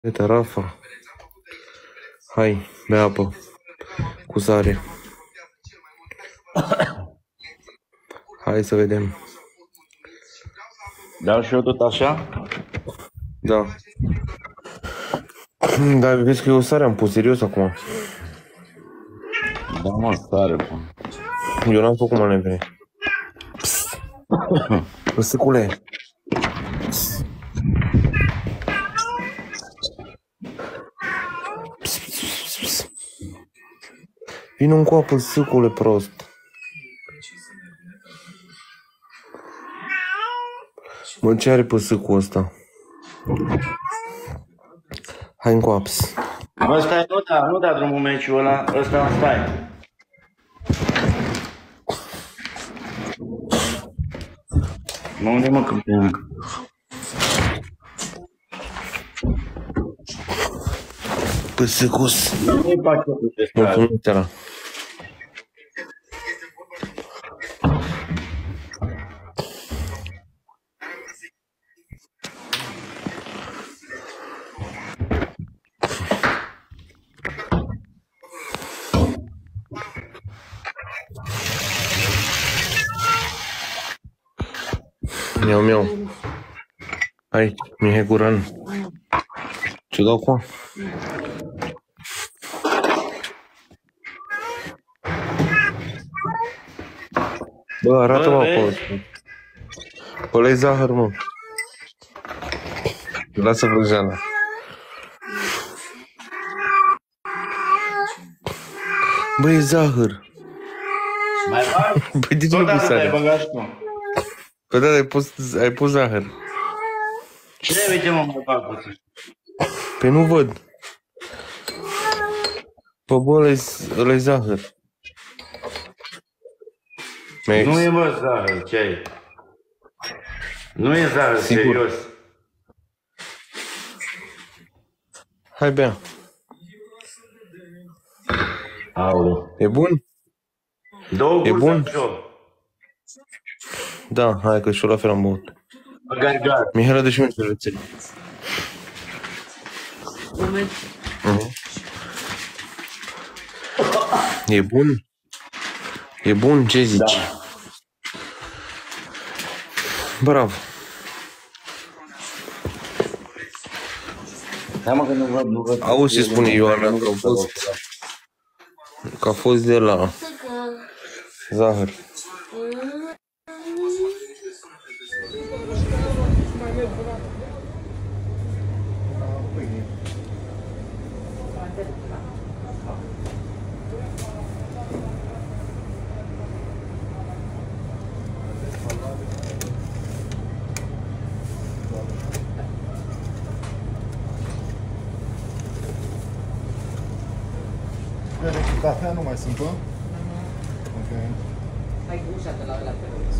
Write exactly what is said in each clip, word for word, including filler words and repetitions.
Uite, Rafa. Hai, bea apă. Cu sare. Hai să vedem. Dau și eu tot așa? Da. Dar vezi că eu sare am pus serios acum. Da, mă, sare, bă. Eu n-am făcut manevre. Păsâcule. Vino încoa, păsâcule prost. Mă, ce are păsâcul ăsta? Hai încoa, ps. Ăsta nu da, nu da drumul meciul ăla, ăsta stai. Mă, unde mă câmpea? Păsâcus. Nu-i pachetul de stai. Mulțumim, Tera. Miau, miau. Hai, Mihai Guran. Ce dau cu? Bă, arată-mă acolo. Ăla-i zahăr, mă. Lasă vrăjeala. Bă, e zahăr. Mai bag? Băi, de ce nu Tot pui atât ai sare? băgat tu. Păi da, ai pus, ai pus zahăr. Ce uite, mă, mai bag puțin? Păi nu văd. Pă, bă, ăla-i ăla-i zahăr. Mi-ai- Nu e, mă, zahăr, ce ai? Nu e zahăr, Sigur. serios. Hai, bea. Aoleu. E bun? Două E guri bun? de joc. Da, hai că și eu la fel am băut. Băgat. Mihai, dă și mie niște rețele. Moment. Mhm. E bun? E bun? Ce zici? Da. Bravo. Hai, mă, că nu văd, nu văd. Auzi ce spune Ioana, că a fost, că a fost de la zahăr. Cafea nu mai sunt, bă? Ok. Hai ușa de la ăla pe rog.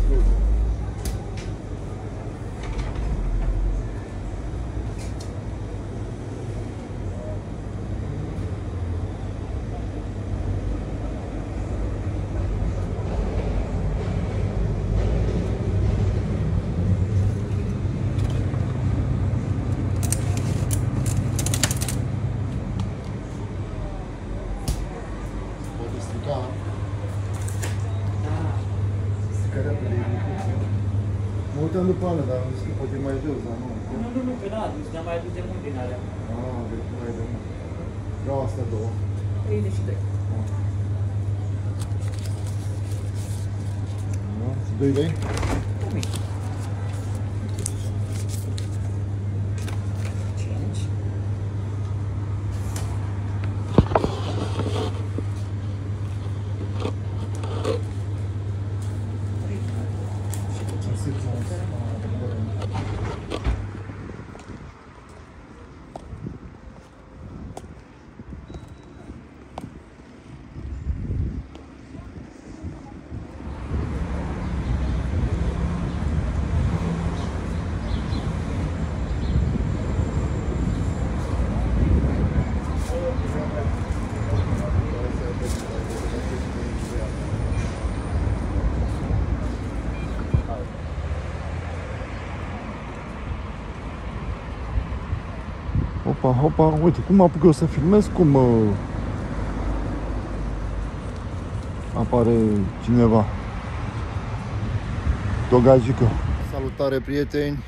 Poate strica. Stricarea pe de mă uitam după alea, dar am zis că poate e mai jos, dar nu. Nu, nu, nu, că n-a adus, ne-am mai adus de mult din alea. Ah, deci mai e de mult. Vreau astea două. treizeci și doi. Da? doi lei? Cu mii. cinci. Hopa, hopa, uite, cum mă apuc eu să filmez, cum uh, apare cineva. Dogagică. Salutare, prieteni!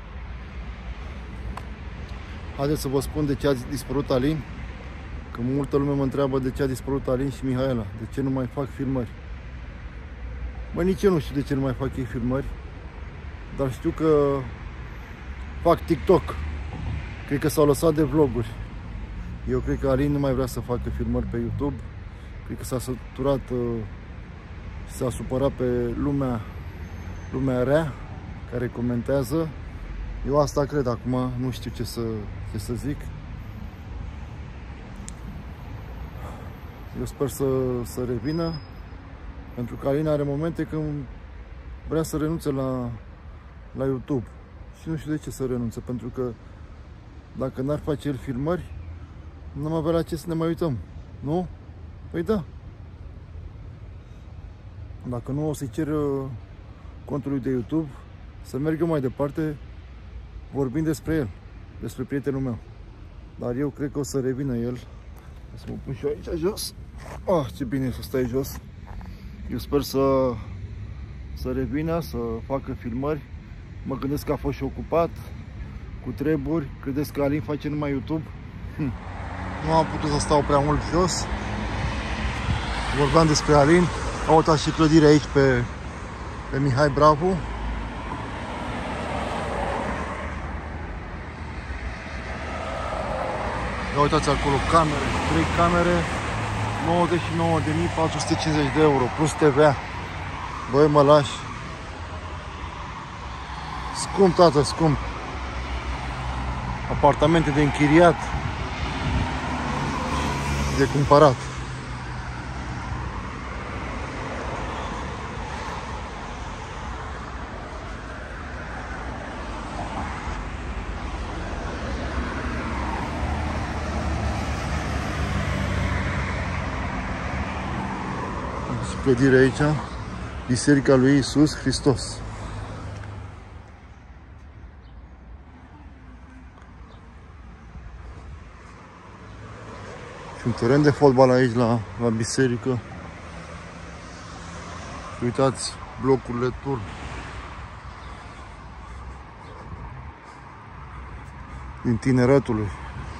Haideți să vă spun de ce a dispărut Alin. Că multă lume mă întreabă de ce a dispărut Alin și Mihaela. De ce nu mai fac filmări. Bă, nici eu nu știu de ce nu mai fac ei filmări. Dar știu că fac TikTok. Cred că s-au lăsat de vloguri. Eu cred că Alin nu mai vrea să facă filmări pe YouTube. Cred că s-a săturat și s-a supărat pe lumea, lumea rea care comentează. Eu asta cred acum, nu știu ce să, ce să zic. Eu sper să, să revină, pentru că Alina are momente când vrea să renunțe la, la YouTube. Și nu știu de ce să renunțe, pentru că dacă n-ar face el filmări, n-am avea la ce să ne mai uităm, nu? Păi da. Dacă nu, o să-i cer contului de YouTube să meargă mai departe vorbind despre el, despre prietenul meu. Dar eu cred că o să revină el. Să mă pun și eu aici jos. Ah, ce bine e să stai jos. Eu sper să, să revină, să facă filmări. Mă gândesc că a fost și ocupat cu treburi. Credeți că Alin face numai YouTube? Hm. Nu am putut să stau prea mult jos. Vorbeam despre Alin. Am uitat și clădire aici pe, pe Mihai Bravo. Ia uitați acolo, camere, trei camere, nouăzeci și nouă de mii patru sute cincizeci de euro, plus T V A. Băi, mă lași. Scump, tată, scump. Apartamente de închiriat, de cumpărat. Clădire aici, Biserica lui Iisus Hristos. Și un teren de fotbal aici la, la biserică. Și uitați blocurile turn. Din tineretului.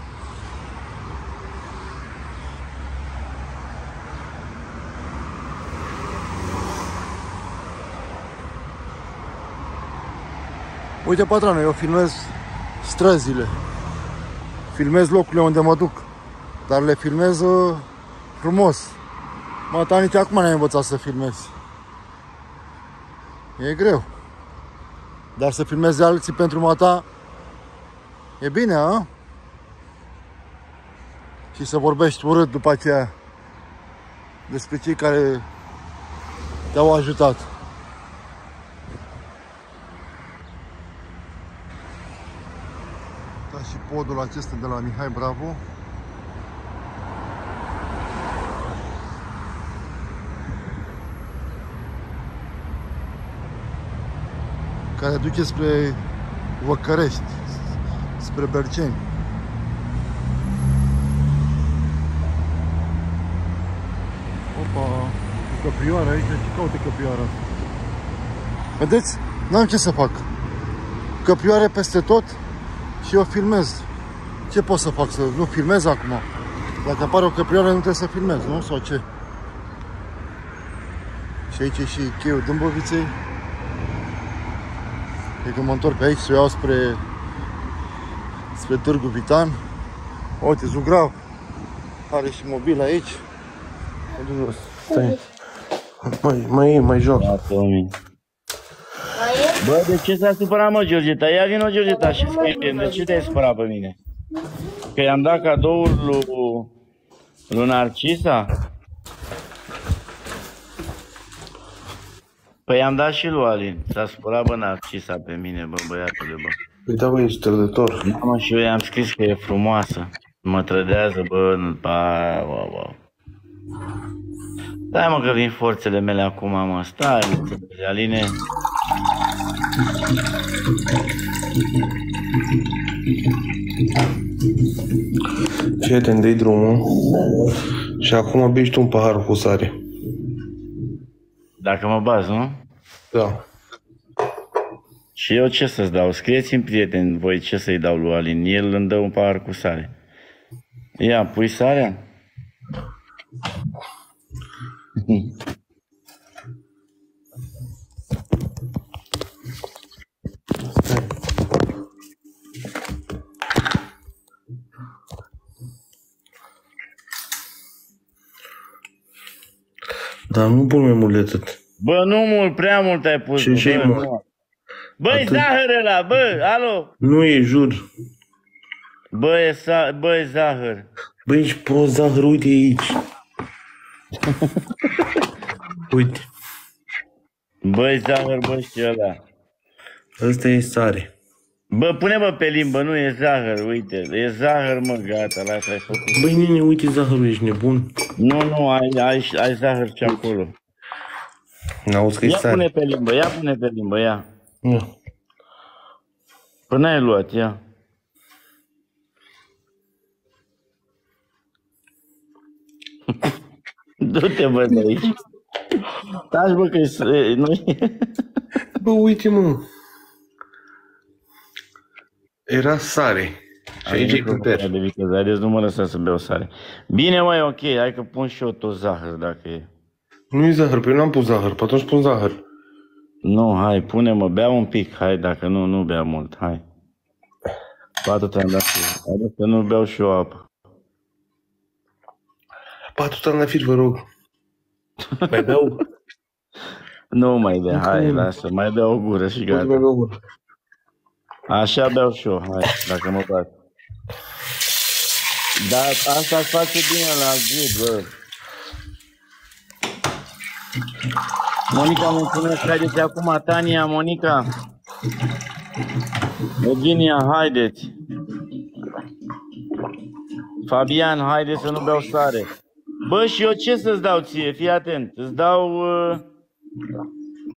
Uite, patrone, eu filmez străzile, filmez locurile unde mă duc, dar le filmez uh, frumos. Mă, ta nici acum n-ai învățat să filmezi. E greu. Dar să filmezi alții pentru mata e bine, a? Și să vorbești urât după aceea despre cei care te-au ajutat. Și podul acesta de la Mihai Bravo. Care duce spre Văcărești, spre Berceni. Opa, o căprioară aici, ce caută căprioara asta? Vedeți? N-am ce să fac. Căprioare peste tot. Și eu filmez. Ce pot să fac? Să nu filmez acum? Dacă apare o căprioară, nu trebuie să filmez, nu? Sau ce? Și aici e și cheiul Dâmboviței. Cred că mă întorc pe aici să o iau spre spre Târgu Vitan. Uite, Zugrav are și mobil aici. Stai. Mai, mai, mai jos. Bă, de ce s-a supărat, mă, Georgeta? Ia vină, Georgeta, și spune, de ce te-ai supărat pe mine? Că i-am dat cadouri lui, lui Narcisa? Păi i-am dat și lui Alin. S-a supărat, bă, Narcisa pe mine, bă, băiatule, bă. Păi da, bă, ești trădător. Da, mă, și eu i-am scris că e frumoasă. Mă trădează, bă, ba, wow, wow. Stai, mă, că vin forțele mele acum, mă, stai, Aline. Fii atent, dă-i drumul. Și acum bei tu un pahar cu sare. Dacă mă bazi, nu? Da. Și eu ce să-ți dau? Scrieți-mi, prieteni, voi ce să-i dau lui Alin. El îmi dă un pahar cu sare. Ia, pui sarea? Dar nu pun mai mult de atât. Bă, nu mult, prea mult ai pus. Ce- ce-i bă, mult? nu. Băi, Atât. zahăr ăla, bă, alo. Nu e, jur. Bă, e, sa- bă, e zahăr. Băi, ești prost, zahăr, uite aici. Uite, Bă, e zahăr, bă, și ăla. ăsta e sare. Bă, pune-mă pe limbă, nu e zahăr, uite. E zahăr, mă, gata, lasă, ai făcut. Băi, nene, uite zahărul, ești nebun. Nu, nu, ai, ai, ai zahăr ce acolo. N-auzi că e Ia sare. pune pe limbă, ia pune pe limbă, ia. Ia. Până ai luat, ia. Du-te, bă, de aici. Taci, bă, că e... Nu Bă, uite, mă. Era sare. Și aici e puter. de viteză, deci nu mă lăsa să beau sare. Bine, măi, ok, hai că pun și eu tot zahăr, dacă e. Nu e zahăr, pe eu n-am pus zahăr, pe atunci pun zahăr. Nu, hai, pune-mă, bea un pic, hai, dacă nu, nu bea mult, hai. Patru trandafiri, hai că nu beau și eu apă. Patru trandafiri, vă rog. Mai beau? Nu mai bea, hai, lasă, mai bea o gură și Poți mai gata. beau una. Așa beau și eu, hai, dacă mă bat. Dar asta îți face bine la gât, bă. Monica, mulțumesc, haideți acum, Tania, Monica. Eugenia, haideți. Fabian, haideți să nu beau sare. Bă, și eu ce să-ți dau ție? Fii atent. Îți dau... Uh...